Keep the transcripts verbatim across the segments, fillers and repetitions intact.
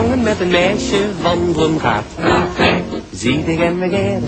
jongen met een meisje wandelen gaat. Zie de gemmegeire.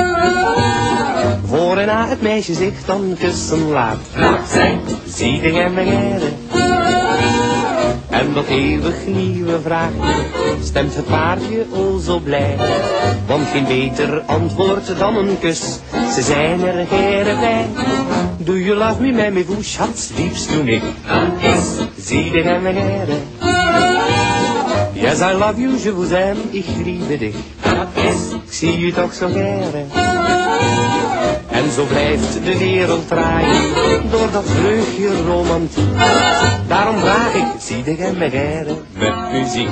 Voor en na het meisje zich dan kussen laat. Zie de gemmegeire. En dat eeuwig nieuwe vraagje stemt het paardje o zo blij. Want geen beter antwoord dan een kus, ze zijn er gere bij. Do you love me, mammy, vous, schatz, liefst du mich? Zie de gemmegeire. Yes, I love you, je vous aime, ich liebe dich. Ik zie u toch zo gere. En zo blijft de wereld draaien, door dat vleugje romantiek. Daarom vraag ik, zie de gemmegeire met muziek.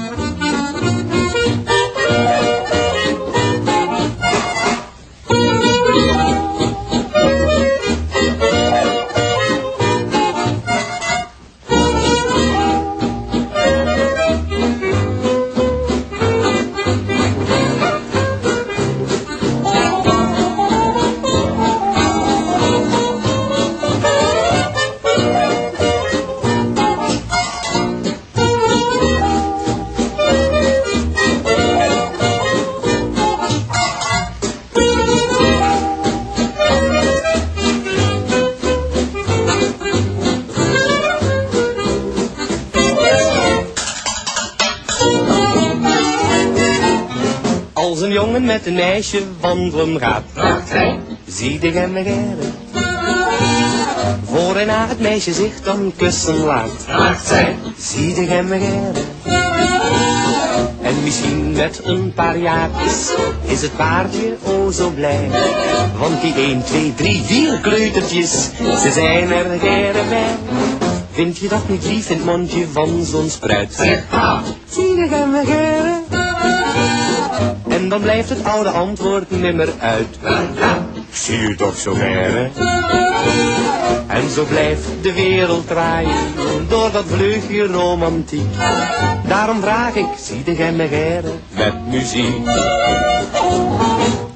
Als een jongen met een meisje wandelen gaat, zie de gemmegeire. Voor en na het meisje zich dan kussen laat, zie de gemmegeire. En misschien met een paar jaartjes is het paardje o zo blij. Want die één, twee, drie, vier kleutertjes, ze zijn er gere bij. Vind je dat niet lief in het mondje van zo'n spruit? Zie de gemmegeire. En dan blijft het oude antwoord nimmer uit. Zie u toch zo gere. En zo blijft de wereld draaien, door dat vleugje romantiek. Daarom vraag ik, zie de gemmegeire met muziek.